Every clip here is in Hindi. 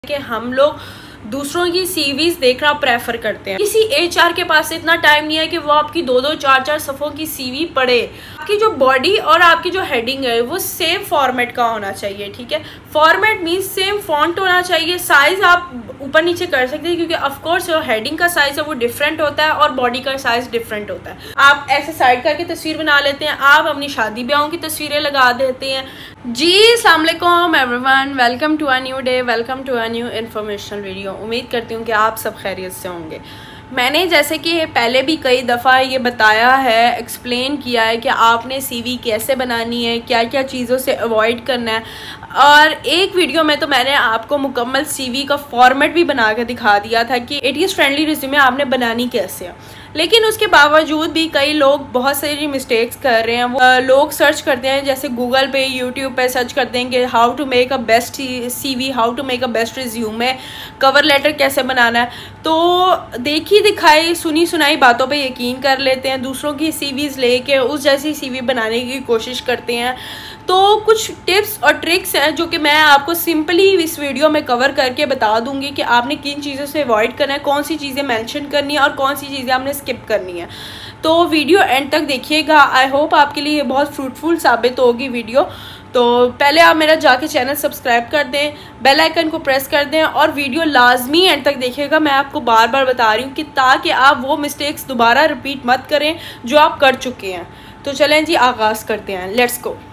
कि हम लोग दूसरों की सीवीज देखना प्रेफर करते हैं। किसी एचआर के पास इतना टाइम नहीं है कि वो आपकी 2-2, 4-4 सफ़ों की सीवी पढ़े। आपकी जो बॉडी और आपकी जो हेडिंग है वो सेम फॉर्मेट का होना चाहिए, ठीक है। फॉर्मेट मीन्स सेम फॉन्ट होना चाहिए। साइज आप ऊपर नीचे कर सकते हैं क्योंकि ऑफ कोर्स जो हेडिंग का साइज है वो डिफरेंट होता है और बॉडी का साइज डिफरेंट होता है। आप ऐसे साइड करके तस्वीर बना लेते हैं, आप अपनी शादी ब्याहों की तस्वीरें लगा देते हैं। जी अस्सलाम वालेकुम everyone, welcome to a new day, welcome to a new informational video. उम्मीद करती हूँ कि आप सब खैरियत से होंगे। मैंने जैसे कि पहले भी कई दफ़ा ये बताया है, एक्सप्लेन किया है कि आपने सीवी कैसे बनानी है, क्या क्या चीज़ों से अवॉइड करना है। और एक वीडियो में तो मैंने आपको मुकम्मल सीवी का फॉर्मेट भी बना कर दिखा दिया था कि एटीएस फ्रेंडली रिज्यूमे आपने बनानी कैसे है। लेकिन उसके बावजूद भी कई लोग बहुत सारी मिस्टेक्स कर रहे हैं। वो लोग सर्च करते हैं, जैसे गूगल पे, यूट्यूब पे सर्च करते हैं कि how to make a best CV, how to make a best resume, cover letter कैसे बनाना है। तो देखी दिखाई सुनी सुनाई बातों पे यकीन कर लेते हैं, दूसरों की सीवीज लेके उस जैसी सीवी बनाने की कोशिश करते हैं। तो कुछ टिप्स और ट्रिक्स हैं जो कि मैं आपको सिंपली इस वीडियो में कवर करके बता दूंगी कि आपने किन चीज़ों से अवॉइड करना है, कौन सी चीज़ें मेंशन करनी है और कौन सी चीज़ें आपने स्किप करनी है। तो वीडियो एंड तक देखिएगा। आई होप आपके लिए ये बहुत फ्रूटफुल साबित होगी वीडियो। तो पहले आप मेरा जाके चैनल सब्सक्राइब कर दें, बेल आइकन को प्रेस कर दें और वीडियो लाजमी एंड तक देखिएगा। मैं आपको बार बार बता रही हूँ कि ताकि आप वो मिस्टेक्स दोबारा रिपीट मत करें जो आप कर चुके हैं। तो चलें जी, आगाज़ करते हैं, लेट्स गो।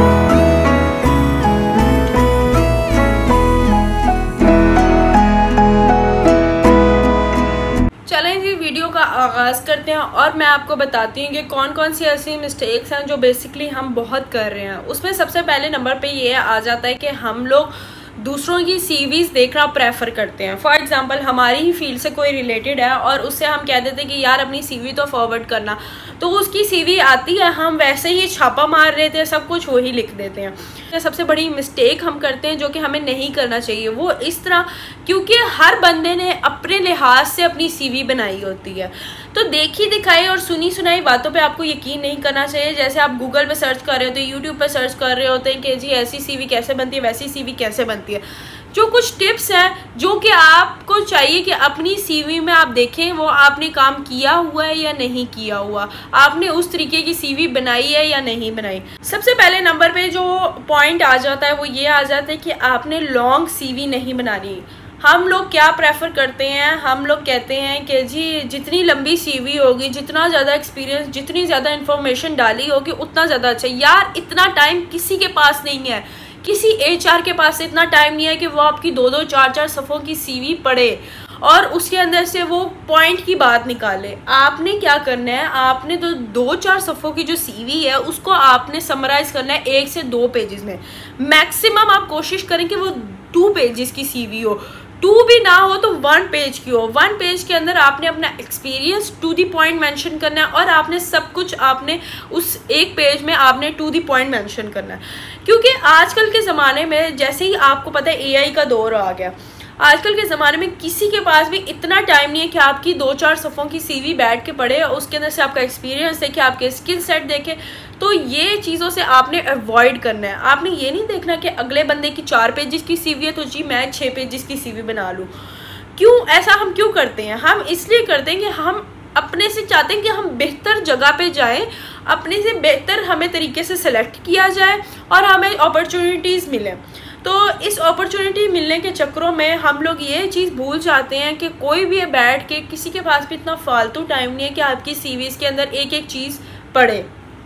चलें जी, वीडियो का आगाज़ करते हैं और मैं आपको बताती हूँ कि कौन कौन सी ऐसी मिस्टेक्स हैं जो बेसिकली हम बहुत कर रहे हैं। उसमें सबसे पहले नंबर पे ये आ जाता है कि हम लोग दूसरों की सीवीज देखना प्रेफर करते हैं। फॉर एग्जांपल हमारी ही फील्ड से कोई रिलेटेड है और उससे हम कह देते हैं कि यार अपनी सीवी तो फॉरवर्ड करना, तो उसकी सीवी आती है, हम वैसे ही छापा मार रहे थे, सब कुछ वही लिख देते हैं। सबसे बड़ी मिस्टेक हम करते हैं जो कि हमें नहीं करना चाहिए वो इस तरह, क्योंकि हर बंदे ने अपने लिहाज से अपनी सीवी बनाई होती है। तो देखी दिखाई और सुनी सुनाई बातों पे आपको यकीन नहीं करना चाहिए। जैसे आप गूगल पे सर्च कर रहे होते हैं, यूट्यूब पे सर्च कर रहे होते हैं कि जी ऐसी सीवी कैसे बनती है, वैसी सीवी कैसे बनती है। जो कुछ टिप्स हैं जो कि आपको चाहिए कि अपनी सीवी में आप देखें वो आपने काम किया हुआ है या नहीं किया हुआ, आपने उस तरीके की सीवी बनाई है या नहीं बनाई। सबसे पहले नंबर पे जो पॉइंट आ जाता है वो ये आ जाता है कि आपने लॉन्ग सीवी नहीं बनानी। हम लोग क्या प्रेफर करते हैं, हम लोग कहते हैं कि जी जितनी लंबी सीवी होगी, जितना ज़्यादा एक्सपीरियंस, जितनी ज़्यादा इन्फॉर्मेशन डाली होगी उतना ज़्यादा अच्छा। यार इतना टाइम किसी के पास नहीं है, किसी एचआर के पास इतना टाइम नहीं है कि वो आपकी 2-2, 4-4 सफ़ों की सीवी पढ़े और उसके अंदर से वो पॉइंट की बात निकाले। आपने क्या करना है, आपने तो 2-4 सफ़ों की जो सीवी है उसको आपने समराइज़ करना है 1 से 2 पेजेस में। मैक्सिमम आप कोशिश करें कि वो 2 पेजेस की सीवी हो, 2 भी ना हो तो 1 पेज की हो। 1 पेज के अंदर आपने अपना experience to the point mention करना है और आपने सब कुछ आपने उस एक पेज में आपने टू दी पॉइंट मेंशन करना है। क्योंकि आजकल के ज़माने में जैसे ही आपको पता है एआई का दौर आ गया, आजकल के ज़माने में किसी के पास भी इतना टाइम नहीं है कि आपकी 2-4 सफ़ों की सीवी बैठ के पढ़े और उसके अंदर से आपका एक्सपीरियंस देखे, आपके स्किल सेट देखे। तो ये चीज़ों से आपने अवॉइड करना है। आपने ये नहीं देखना कि अगले बंदे की 4 पेजेस की सीवी है तो जी मैं 6 पेजेस की सीवी बना लूँ। क्यों ऐसा हम क्यों करते हैं? हम इसलिए करते हैं कि हम अपने से चाहते हैं कि हम बेहतर जगह पे जाएं, अपने से बेहतर हमें तरीके से सेलेक्ट किया जाए और हमें अपॉर्चुनिटीज़ मिलें। तो इस अपॉर्चुनिटी मिलने के चक्करों में हम लोग ये चीज़ भूल जाते हैं कि कोई भी बैठ के किसी के पास भी इतना फालतू टाइम नहीं है कि आपकी सीवीज़ के अंदर एक एक चीज़ पढ़े।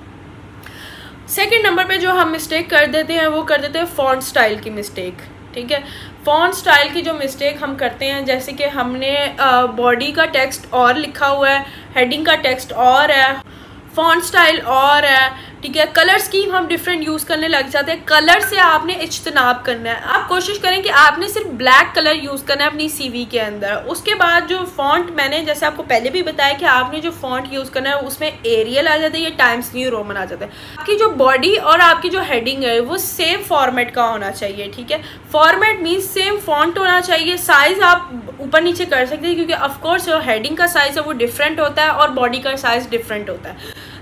सेकंड नंबर पे जो हम मिस्टेक कर देते हैं वो कर देते हैं फ़ॉन्ट स्टाइल की मिस्टेक, ठीक है। फ़ॉन्ट स्टाइल की जो मिस्टेक हम करते हैं, जैसे कि हमने बॉडी का टेक्स्ट और लिखा हुआ है, हेडिंग का टेक्स्ट और है, फ़ॉन्ट स्टाइल और है, ठीक है। कलर स्कीम हम डिफरेंट यूज़ करने लग जाते हैं। कलर से आपने इज्तनाब करना है। आप कोशिश करें कि आपने सिर्फ ब्लैक कलर यूज़ करना है अपनी सीवी के अंदर। उसके बाद जो फ़ॉन्ट, मैंने जैसे आपको पहले भी बताया कि आपने जो फ़ॉन्ट यूज़ करना है उसमें एरियल आ जाता है या टाइम्स न्यू रोमन आ जाता है। आपकी जो बॉडी और आपकी जो हेडिंग है वो सेम फॉर्मेट का होना चाहिए, ठीक है। फॉर्मेट मीन्स सेम फॉन्ट होना चाहिए। साइज़ आप ऊपर नीचे कर सकते हैं क्योंकि ऑफकोर्स जो हेडिंग का साइज़ है वो डिफरेंट होता है और बॉडी का साइज़ डिफरेंट होता है।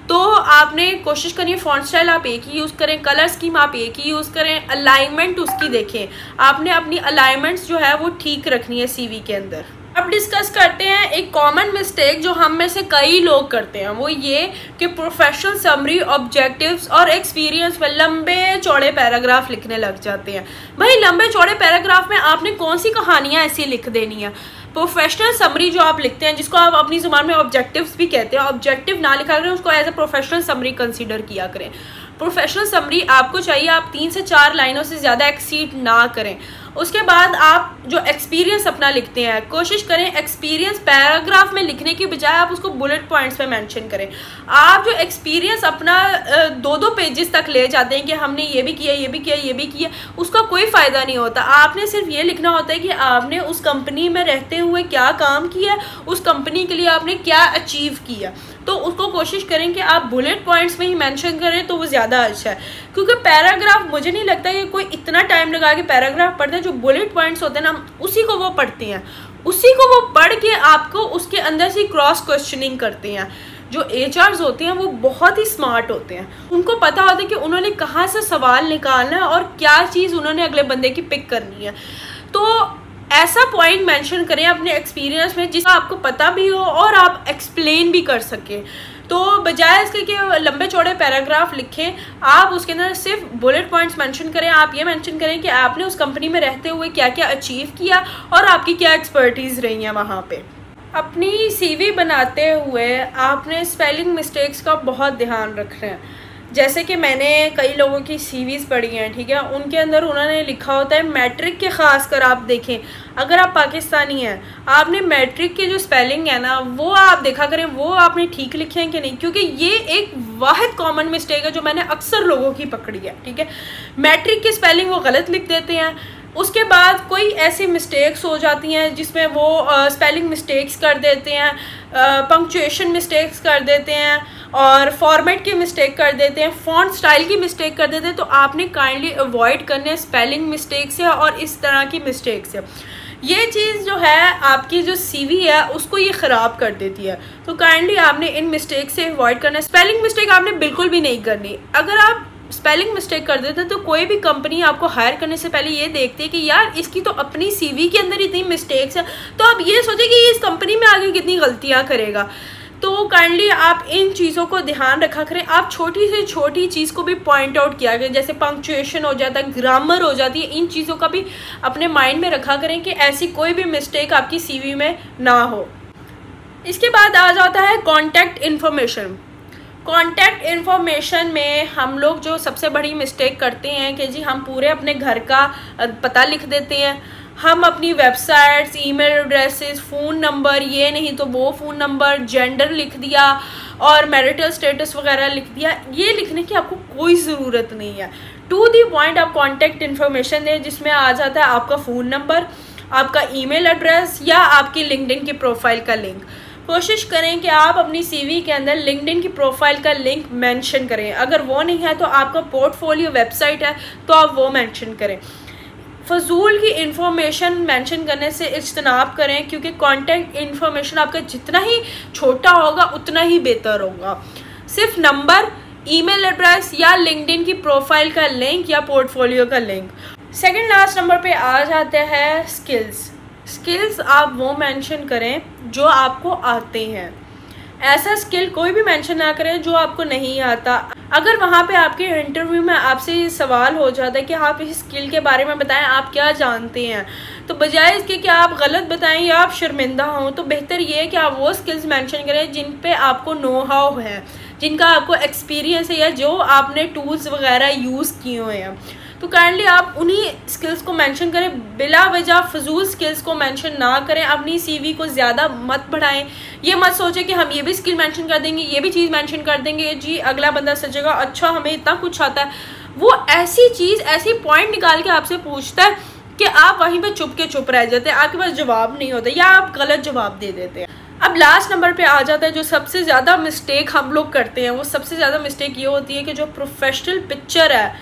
तो आपने कोशिश करिए फॉन्ट स्टाइल आप एक ही यूज़ करें, कलर स्कीम आप एक ही यूज़ करें, अलाइनमेंट उसकी देखें, आपने अपनी अलाइनमेंट्स जो है वो ठीक रखनी है CV के अंदर। अब डिस्कस करते हैं एक कॉमन मिस्टेक जो हम में से कई लोग करते हैं, वो ये कि प्रोफेशनल समरी, ऑब्जेक्टिव्स और एक्सपीरियंस में लंबे चौड़े पैराग्राफ लिखने लग जाते हैं। भाई लंबे चौड़े पैराग्राफ में आपने कौन सी कहानियां ऐसी लिख देनी है? प्रोफेशनल समरी जो आप लिखते हैं, जिसको आप अपनी जुबान में ऑब्जेक्टिव्स भी कहते हैं, ऑब्जेक्टिव ना लिखा करें, उसको as a professional summary consider किया करें। प्रोफेशनल समरी आपको चाहिए आप 3 से 4 लाइनों से ज़्यादा एक्सीड ना करें। उसके बाद आप जो एक्सपीरियंस अपना लिखते हैं, कोशिश करें एक्सपीरियंस पैराग्राफ में लिखने की बजाय आप उसको बुलेट पॉइंट्स में मेंशन करें। आप जो एक्सपीरियंस अपना 2-2 पेजेस तक ले जाते हैं कि हमने ये भी किया, ये भी किया, ये भी किया, उसका कोई फ़ायदा नहीं होता। आपने सिर्फ ये लिखना होता है कि आपने उस कंपनी में रहते हुए क्या काम किया, उस कंपनी के लिए आपने क्या अचीव किया। तो उसको कोशिश करें कि आप बुलेट पॉइंट्स में ही मेंशन करें तो वो ज़्यादा अच्छा है, क्योंकि पैराग्राफ मुझे नहीं लगता कि कोई इतना टाइम लगा के पैराग्राफ पढ़ते हैं। जो बुलेट पॉइंट्स होते हैं ना, उसी को वो पढ़ते हैं, उसी को वो पढ़ के आपको उसके अंदर से क्रॉस क्वेश्चनिंग करते हैं। जो HRs होते हैं वो बहुत ही स्मार्ट होते हैं, उनको पता होता है कि उन्होंने कहाँ से सवाल निकालना है और क्या चीज़ उन्होंने अगले बंदे की पिक करनी है। तो ऐसा पॉइंट मेंशन करें अपने एक्सपीरियंस में जिसका आपको पता भी हो और आप एक्सप्लेन भी कर सकें। तो बजाय इसके कि लंबे चौड़े पैराग्राफ लिखें, आप उसके अंदर सिर्फ बुलेट पॉइंट्स मेंशन करें। आप ये मेंशन करें कि आपने उस कंपनी में रहते हुए क्या क्या अचीव किया और आपकी क्या एक्सपर्टीज़ रही है वहाँ पे। अपनी CV बनाते हुए आपने स्पेलिंग मिस्टेक्स का बहुत ध्यान रखना है। जैसे कि मैंने कई लोगों की CVs पढ़ी हैं, ठीक है, उनके अंदर उन्होंने लिखा होता है मैट्रिक के ख़ास कर आप देखें, अगर आप पाकिस्तानी हैं, आपने मैट्रिक के जो स्पेलिंग है ना वो आप देखा करें वो आपने ठीक लिखे हैं कि नहीं, क्योंकि ये एक वाहिद कॉमन मिस्टेक है जो मैंने अक्सर लोगों की पकड़ी है। ठीक है, मैट्रिक की स्पेलिंग वो गलत लिख देते हैं। उसके बाद कोई ऐसी मिस्टेक्स हो जाती हैं जिसमें वो स्पेलिंग मिस्टेक्स कर देते हैं, पंक्चुएशन मिस्टेक्स कर देते हैं और फॉर्मेट की मिस्टेक कर देते हैं, फॉन्ट स्टाइल की मिस्टेक कर देते हैं। तो आपने काइंडली अवॉइड करने स्पेलिंग मिस्टेक से और इस तरह की मिस्टेक से। ये चीज़ जो है आपकी जो CV है उसको ये ख़राब कर देती है। तो काइंडली आपने इन मिस्टेक से अवॉइड करना है। स्पेलिंग मिस्टेक आपने बिल्कुल भी नहीं करनी। अगर आप स्पेलिंग मिस्टेक कर देते हैं तो कोई भी कंपनी आपको हायर करने से पहले ये देखती है कि यार इसकी तो अपनी CV के अंदर इतनी मिस्टेक्स है, तो आप ये सोचें कि इस कंपनी में आगे कितनी गलतियां करेगा। तो काइंडली आप इन चीज़ों को ध्यान रखा करें। आप छोटी से छोटी चीज़ को भी पॉइंट आउट किया करें, जैसे पंक्चुएशन हो जाता है, ग्रामर हो जाती है, इन चीज़ों का भी अपने माइंड में रखा करें कि ऐसी कोई भी मिस्टेक आपकी CV में ना हो। इसके बाद आ जाता है कॉन्टैक्ट इन्फॉर्मेशन। कॉन्टैक्ट इन्फॉर्मेशन में हम लोग जो सबसे बड़ी मिस्टेक करते हैं कि जी हम पूरे अपने घर का पता लिख देते हैं, हम अपनी websites, email addresses, phone number, ये नहीं तो वो फ़ोन नंबर, जेंडर लिख दिया और मैरिटल स्टेटस वगैरह लिख दिया। ये लिखने की आपको कोई ज़रूरत नहीं है। टू दी पॉइंट आप कॉन्टैक्ट इन्फॉर्मेशन दें जिसमें आ जाता है आपका फ़ोन नंबर, आपका ईमेल एड्रेस या आपकी लिंक्डइन की प्रोफाइल का लिंक। कोशिश करें कि आप अपनी CV के अंदर लिंक्डइन की प्रोफाइल का लिंक मेंशन करें। अगर वो नहीं है तो आपका पोर्टफोलियो वेबसाइट है तो आप वो मेंशन करें। फजूल की इंफॉर्मेशन मेंशन करने से इज्तनाब करें, क्योंकि कॉन्टैक्ट इन्फॉर्मेशन आपका जितना ही छोटा होगा उतना ही बेहतर होगा। सिर्फ नंबर, ईमेल एड्रेस या लिंक्डइन की प्रोफाइल का लिंक या पोर्टफोलियो का लिंक। सेकंड लास्ट नंबर पे आ जाते हैं स्किल्स। स्किल्स आप वो मेंशन करें जो आपको आते हैं। ऐसा स्किल कोई भी मेंशन ना करें जो आपको नहीं आता। अगर वहाँ पे आपके इंटरव्यू में आपसे ये सवाल हो जाता है कि आप इस स्किल के बारे में बताएं, आप क्या जानते हैं, तो बजाय इसके कि आप गलत बताएं या आप शर्मिंदा हों, तो बेहतर ये है कि आप वो स्किल्स मेंशन करें जिन पे आपको नो हाउ है, जिनका आपको एक्सपीरियंस है या जो आपने टूल्स वगैरह यूज़ किए हुए हैं। तो काइंडली आप उन्हीं स्किल्स को मेंशन करें, बिला वजह फजूल स्किल्स को मेंशन ना करें। अपनी CV को ज़्यादा मत बढ़ाएं। ये मत सोचें कि हम ये भी स्किल मेंशन कर देंगे, ये भी चीज़ मेंशन कर देंगे, जी अगला बंदा सोचेगा अच्छा हमें इतना कुछ आता है। वो ऐसी चीज़, ऐसी पॉइंट निकाल के आपसे पूछता है कि आप वहीं पर चुप रह जाते हैं, आपके पास जवाब नहीं होता या आप गलत जवाब दे देते हैं। अब लास्ट नंबर पे आ जाता है जो सबसे ज़्यादा मिस्टेक हम लोग करते हैं। वो सबसे ज़्यादा मिस्टेक ये होती है कि जो प्रोफेशनल पिक्चर है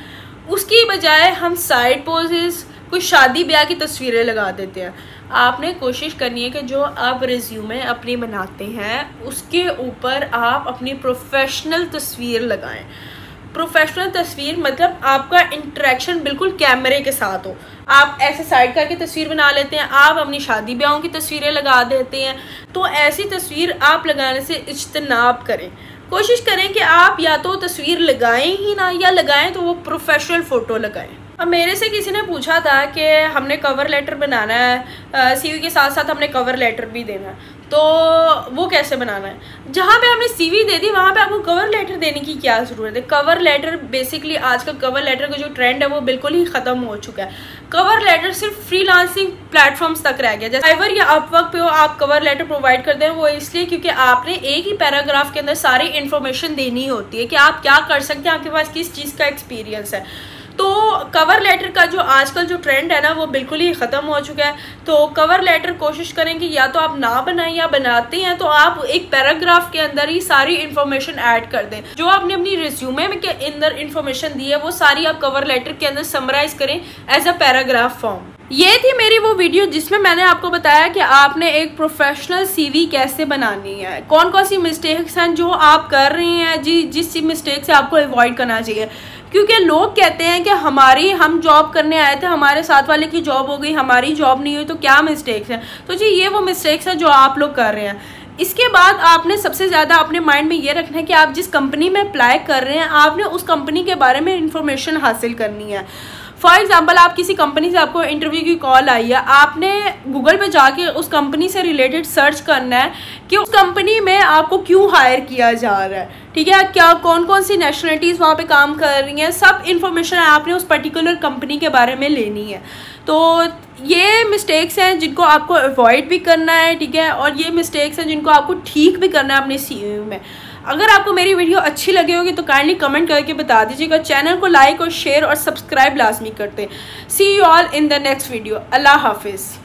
उसकी बजाय हम साइड पोजेस, कुछ शादी ब्याह की तस्वीरें लगा देते हैं। आपने कोशिश करनी है कि जो आप रिज्यूमे अपनी बनाते हैं उसके ऊपर आप अपनी प्रोफेशनल तस्वीर लगाएं। प्रोफेशनल तस्वीर मतलब आपका इंटरेक्शन बिल्कुल कैमरे के साथ हो। आप ऐसे साइड करके तस्वीर बना लेते हैं, आप अपनी शादी ब्याहों की तस्वीरें लगा देते हैं, तो ऐसी तस्वीर आप लगाने से इज्तनाब करें। कोशिश करें कि आप या तो तस्वीर लगाएं ही ना, या लगाएं तो वो प्रोफेशनल फ़ोटो लगाएं। अब मेरे से किसी ने पूछा था कि हमने कवर लेटर बनाना है, सीवी के साथ साथ हमने कवर लेटर भी देना है, तो वो कैसे बनाना है। जहाँ पे हमने सीवी दे दी वहाँ पे आपको कवर लेटर देने की क्या ज़रूरत है। कवर लेटर बेसिकली आजकल कवर लेटर का जो ट्रेंड है वो बिल्कुल ही ख़त्म हो चुका है। कवर लेटर सिर्फ फ्रीलांसिंग प्लेटफॉर्म्स तक रह गया। जैसे फाइवर या अपवर्क पे हो आप कवर लेटर प्रोवाइड करते हैं, वो इसलिए क्योंकि आपने एक ही पैराग्राफ के अंदर सारी इन्फॉर्मेशन देनी होती है कि आप क्या कर सकते हैं, आपके पास किस चीज़ का एक्सपीरियंस है। तो कवर लेटर का जो आजकल जो ट्रेंड है ना वो बिल्कुल ही ख़त्म हो चुका है। तो कवर लेटर कोशिश करें कि या तो आप ना बनाएं, या बनाते हैं तो आप एक पैराग्राफ के अंदर ही सारी इन्फॉर्मेशन ऐड कर दें। जो आपने अपनी रिज्यूमे में के अंदर इन्फॉर्मेशन दी है वो सारी आप कवर लेटर के अंदर समराइज करें एज अ पैराग्राफ फॉर्म। ये थी मेरी वो वीडियो जिसमें मैंने आपको बताया कि आपने एक प्रोफेशनल सीवी कैसे बनानी है, कौन कौन सी मिस्टेक्स हैं जो आप कर रहे हैं, जिस मिस्टेक से आपको अवॉइड करना चाहिए। क्योंकि लोग कहते हैं कि हम जॉब करने आए थे, हमारे साथ वाले की जॉब हो गई, हमारी जॉब नहीं हुई, तो क्या मिस्टेक्स हैं। तो जी ये वो मिस्टेक्स हैं जो आप लोग कर रहे हैं। इसके बाद आपने सबसे ज़्यादा अपने माइंड में ये रखना है कि आप जिस कंपनी में अप्लाई कर रहे हैं आपने उस कंपनी के बारे में इंफॉर्मेशन हासिल करनी है। फॉर एग्जाम्पल आप किसी कंपनी से आपको इंटरव्यू की कॉल आई है, आपने गूगल पे जाके उस कंपनी से रिलेटेड सर्च करना है कि उस कंपनी में आपको क्यों हायर किया जा रहा है, ठीक है, क्या कौन कौन सी नेशनलिटीज़ वहाँ पे काम कर रही हैं, सब इन्फॉर्मेशन आपने उस पर्टिकुलर कंपनी के बारे में लेनी है। तो ये मिस्टेक्स हैं जिनको आपको अवॉइड भी करना है, ठीक है, और ये मिस्टेक्स हैं जिनको आपको ठीक भी करना है अपने सीवी में। अगर आपको मेरी वीडियो अच्छी लगी होगी तो काइंडली कमेंट करके बता दीजिएगा। चैनल को लाइक और शेयर और सब्सक्राइब लाजमी करते हैं। See you all in the next video. अल्लाह हाफिज़।